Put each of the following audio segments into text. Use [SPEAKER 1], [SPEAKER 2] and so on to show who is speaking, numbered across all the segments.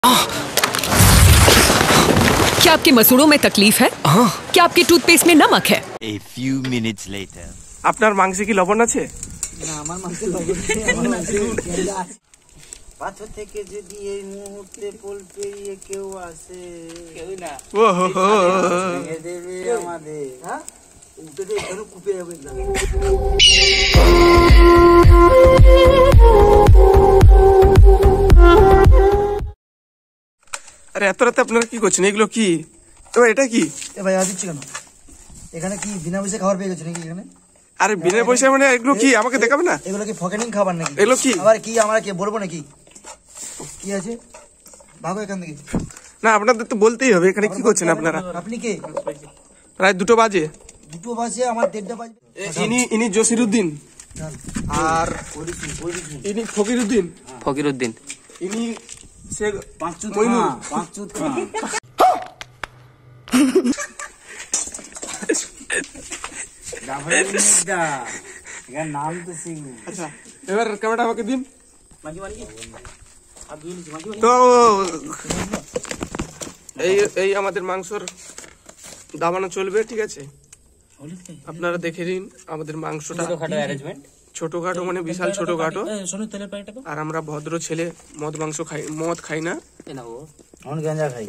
[SPEAKER 1] क्या आपके मसूड़ों में तकलीफ है? क्या आपके टूथपेस्ट में नमक है?
[SPEAKER 2] A few minutes later.
[SPEAKER 3] আপনার মাংসে কি লবণ আছে?
[SPEAKER 4] না, আমার মাংসে লবণ নেই, আমার মাংসে পেঁয়াজ আছে। পাথর থেকে যদি এই মুহূর্তে পোল পেরিয়ে কেউ আসে, কেউ না, ভেঙে দেবে আমাদের। হ্যাঁ, উঠে দিয়ে এখানে কুপে যাবে না।
[SPEAKER 3] আরে এত রাতে আপনারা কি করছেন? এগুলো কি? এটা কি?
[SPEAKER 4] এ ভাই আসিস কেন? এখানে কি বিনা পয়সা খাবার পেয়ে গেছো নাকি এখানে?
[SPEAKER 3] আরে বিনা পয়সা মানে এগুলো কি? আমাকে দেখাবে না?
[SPEAKER 4] এগুলো কি ফকেনিং খাবার নাকি?
[SPEAKER 3] এগুলো কি?
[SPEAKER 4] আবার কি আমরা কি বলবো নাকি? কি আছে? ভাগো এখান থেকে।
[SPEAKER 3] না, আপনাদের তো বলতেই হবে। এখানে কি করছেন আপনারা?
[SPEAKER 4] আপনি কে?
[SPEAKER 3] প্রায় 2টো বাজে।
[SPEAKER 4] 2টো বাজে, আমার 1:30 বাজবে।
[SPEAKER 3] ইনি জসিরউদ্দিন আর ইনি ফকিরউদ্দিন। ইনি শেখ মইনুল।
[SPEAKER 4] নাম তো সিং।
[SPEAKER 3] আচ্ছা, এবার ক্যামেরাটা আমাকে দিন। তো এই আমাদের মাংসর দাবানো চলবে, ঠিক আছে? আপনারা দেখে নিন আমাদের মাংসটা ছোটখাটো, মানে বিশাল ছোটখাটো। আর আমরা ভদ্র ছেলে, মদ খাই না।
[SPEAKER 4] গাঁজা খাই।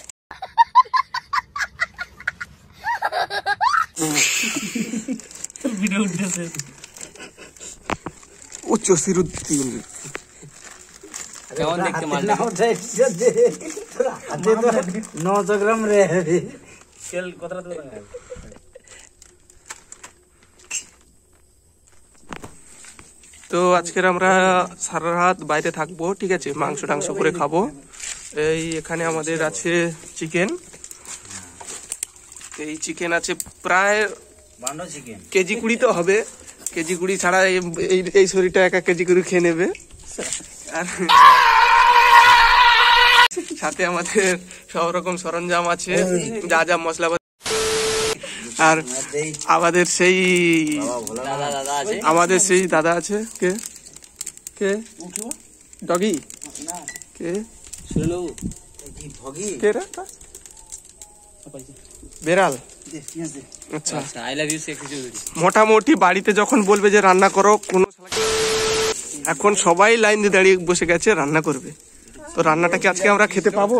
[SPEAKER 3] জসিরউদ্দিন
[SPEAKER 4] কেমন দেখতে মালটা? 900 গ্রাম রে। তেল কতটা দেব?
[SPEAKER 3] তো আজকের আমরা সারা রাত বাইরে থাকবো, ঠিক আছে? মাংস টাংস করে খাবো। এই এখানে আমাদের আছে চিকেন। এই চিকেন আছে প্রায় কেজি 20 তো হবে। কেজি 20 ছাড়া এই শরীরটা 1 কেজি করে খেয়ে নেবে। আর সাথে আমাদের সব রকম সরঞ্জাম আছে, যা যা মশলা। আর আমাদের সেই দাদা আছে। কে কে? ডগি কে? কে রে? বেড়াল। আচ্ছা, মোটামুটি বাড়িতে যখন বলবে যে রান্না করো, কোনো এখন সবাই লাইন দিয়ে দাঁড়িয়ে বসে গেছে রান্না করবে। তো রান্নাটা কি আজকে আমরা খেতে পাবো?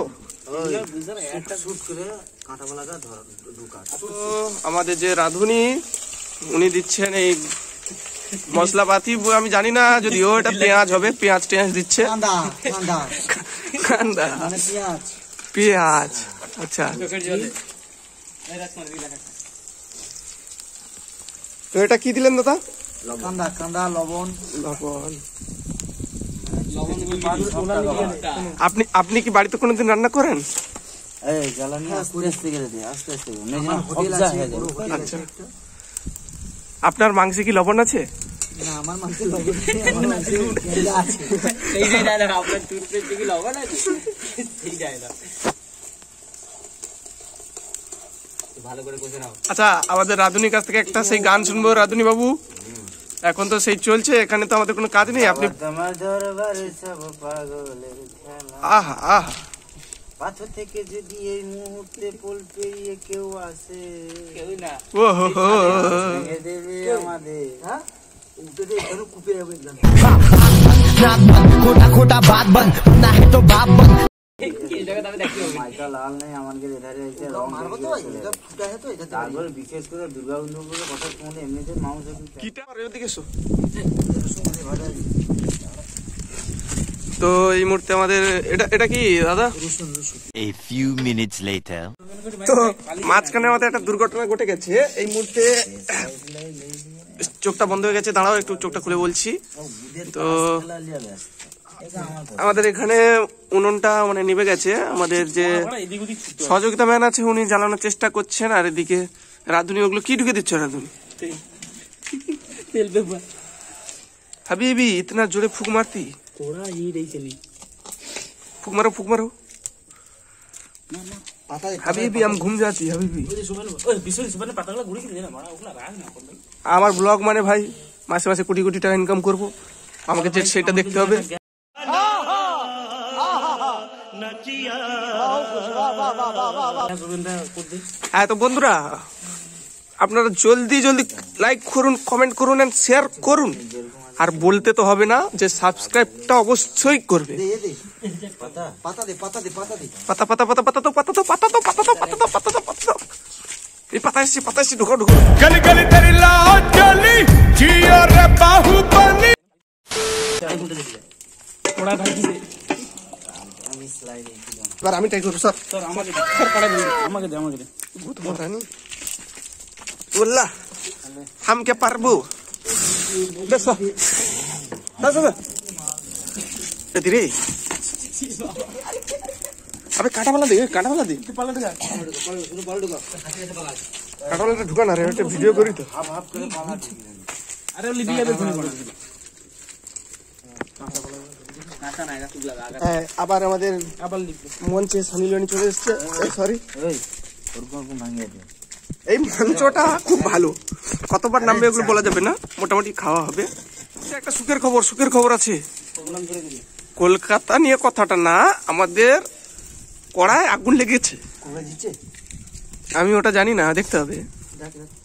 [SPEAKER 3] তো আমাদের যে রাঁধুনি, উনি দিচ্ছেন এই মশলাপাতি। আমি জানি না, যদিও এটা পেঁয়াজ হবে। পেঁয়াজ দিচ্ছে। কান্দা পেঁয়াজ। আচ্ছা, তো এটা কি দিলেন দাদা?
[SPEAKER 4] কান্দা লবণ।
[SPEAKER 3] আপনি কি বাড়িতে কোনোদিন রান্না করেন? আচ্ছা, আপনার মাংসে কি লবণ আছে?
[SPEAKER 4] না, আমার মাংসে লবণ নেই, আমার মাংসে পেঁয়াজ আছে। আপনার টুথপেস্টে কি লবণ আছে?
[SPEAKER 3] আচ্ছা, আমাদের রাধুনির কাছ থেকে একটা সেই গান শুনবো। রাধুনি বাবু, এখন তো সেই চলছে, এখানে তো আমাদের কোনো কাজ নেই। আপনি আহা আহা,
[SPEAKER 4] পাথর থেকে যদি এই মুহূর্তে পোল পেরিয়ে কেউ আসে, কেউ না,
[SPEAKER 3] ও হো হো,
[SPEAKER 4] ভেঙে দেবে আমাদের। হ্যাঁ, উঠে দিয়ে এখানে কুপে যাবে না। खोटा बात बंद ना है तो बाप बंद। মাইকা লাল নেই আমাদের এধারে এসে মারবো তো। এটা ফুটা है তো। এটা তারপর বিশেষ করে দুর্গা বন্ধুগুলো কথা শুনলে এমনিতে মানুষ
[SPEAKER 3] কিটা আর এদিকে এসো। তো এই মুহূর্তে আমাদের এটা কি দাদা?
[SPEAKER 2] A few minutes later.
[SPEAKER 3] তো মাঝখানে আমাদের একটা দুর্ঘটনা ঘটে গেছে। এই মুহূর্তে চোখটা বন্ধ হয়ে গেছে। দাঁড়াও, একটু চোখটা খুলে বলছি। তো আমাদের এখানে উনুনটা মানে নিভে গেছে। আমাদের যে সহযোগিতা ম্যান আছে, উনি জ্বালানোর চেষ্টা করছেন। আর এদিকে রাধুনি ওগুলো কি ঢুকে দিচ্ছ? রাধুনি হাবিবি, ইতনা জোরে ফুক মারতি? ফুক মারো। হাবিবি, আমি ঘুম যাচ্ছি। হাবিবি, আমার ব্লগ মানে ভাই মাসে মাসে কোটি কোটি টাকা ইনকাম করবো, আমাকে সেটা দেখতে হবে। হ্যাঁ তো বন্ধুরা, আপনারা জলদি জলদি লাইক করুন, কমেন্ট করুন এন্ড শেয়ার করুন। আর বলতে তো হবে না যে সাবস্ক্রাইবটা অবশ্যই করবে। পাতা পাতা পাতা পাতা পাতা পাতা পাতা পাতা পাতা পাতা পাতা এই পাতা এসে ঢুকো ঢুকো।
[SPEAKER 5] गली गली तेरी लाज गली जियो रे बाहुबली।
[SPEAKER 3] এবার আমি ট্রাই করবো স্যার। বললা হাম কে পারবো বেশ রে। আবে কাটাওয়ালা দে, কাটাওয়ালা দে, কাটাওয়ালাটা ঢুকা না রে, একটা ভিডিও করি তো। আবার আমাদের মঞ্চে সানি লিওনি চলে এসছে। সরি, এই মঞ্চটা খুব ভালো, কতবার নামবে এগুলো বলা যাবে না, মোটামুটি খাওয়া হবে। একটা সুখের খবর আছে। কলকাতা নিয়ে কথাটা না, আমাদের কড়ায় আগুন লেগেছে। আমি ওটা জানি না, দেখতে হবে।